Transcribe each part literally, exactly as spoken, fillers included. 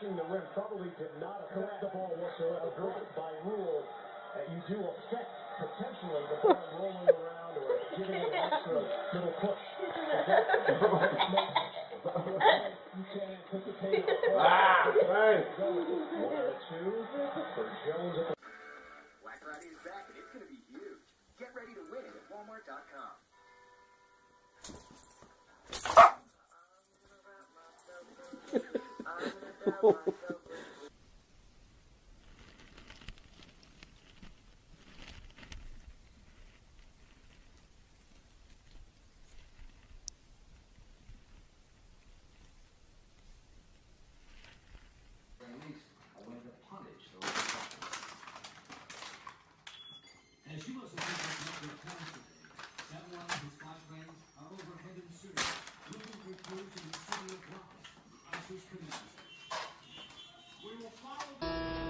touching the rim probably did not affect the ball whatsoever. By rule, uh, you do affect potentially the ball rolling around or giving it an extra little push. You can't anticipate a ball. Ah, right. One or two for Jones. Black Friday is back and it's going to be huge. Get ready to win at Walmart dot com. As you must have heard your plans today, Samuel and his five friends are over Heaven City, looking for clues in the city of rock, the ISIS community. We will follow the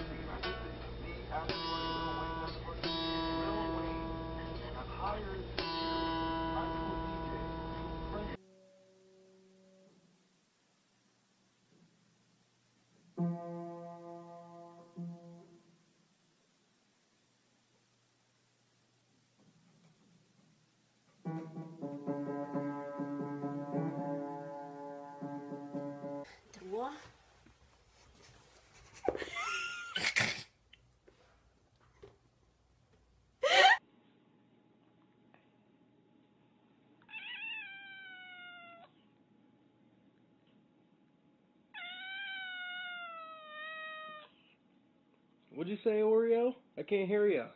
What? What'd you say, Oreo? I can't hear you.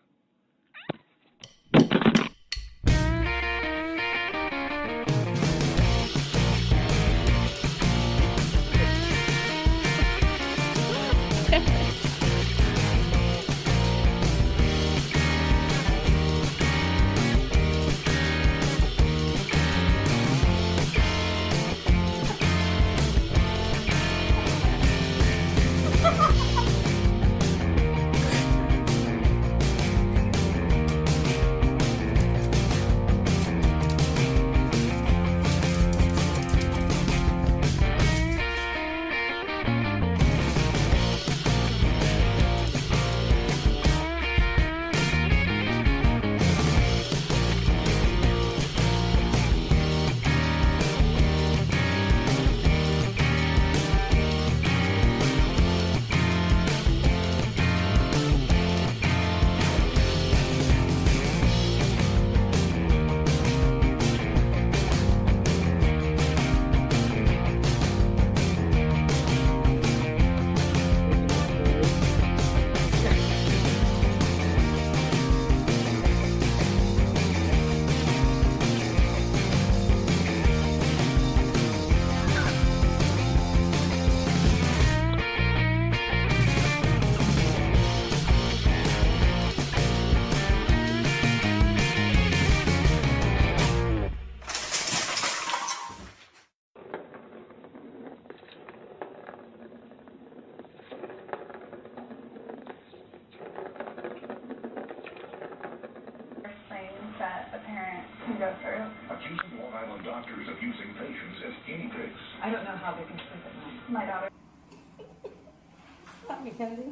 That a parent can go through. Accusing Long Island doctors of using patients as guinea pigs. I don't know how they can sleep at night. My daughter. Stop me, Kennedy.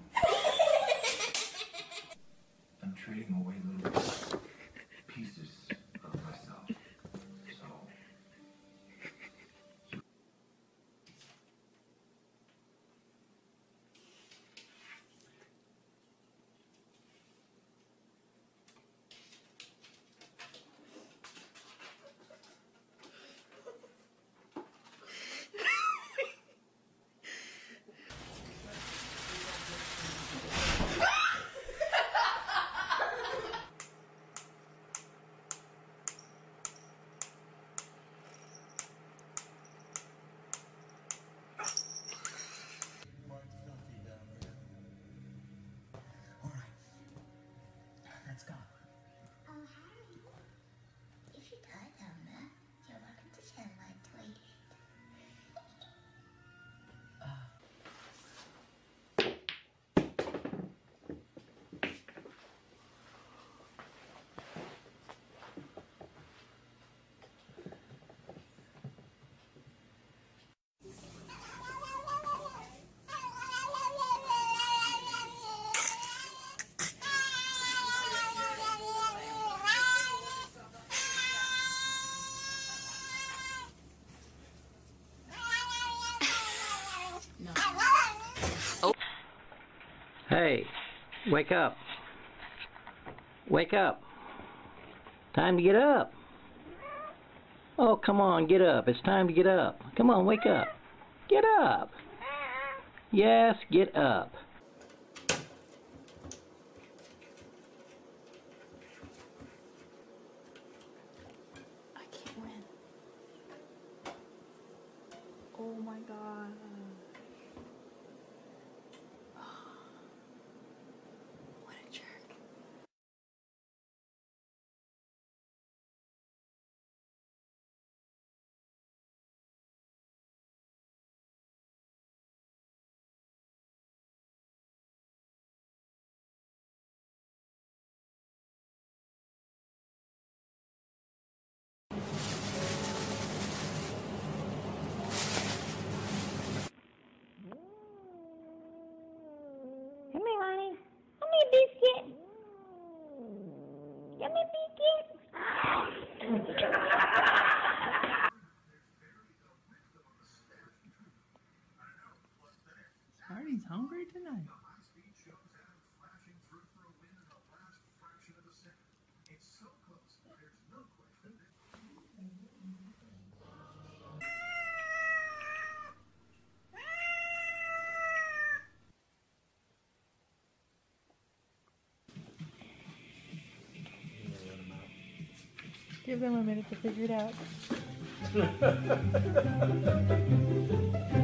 I'm trading away little pieces of myself. So. Hey, wake up. Wake up. Time to get up. Oh, come on, get up. It's time to get up. Come on, wake up. Get up. Yes, get up. I can't win. Oh my god. What a jerk. Come here, honey. Come here, biscuit. Come here, biscuit. Artie's hungry tonight. Give them a minute to figure it out.